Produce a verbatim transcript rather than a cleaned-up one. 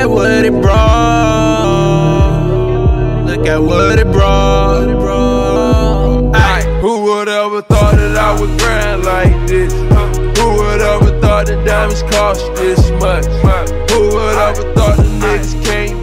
at what it brought. Look at what it brought. Ay. Who would ever thought that I would grind like this? Who would ever thought that diamonds cost this much? Who would ever thought the niggas can't